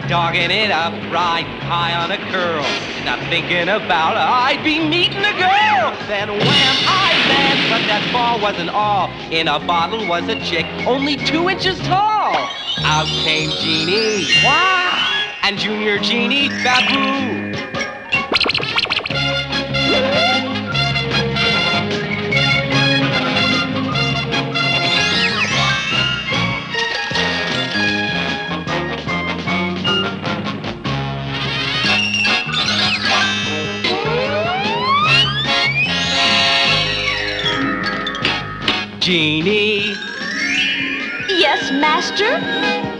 dogging it up, riding high on a curl. Not thinking about I'd be meeting a girl. Then wham, I land, but that fall wasn't all. In a bottle was a chick, only 2 inches tall. Out came Jeannie, wow, and Junior Genie, Babu. Jeannie. Yes, master?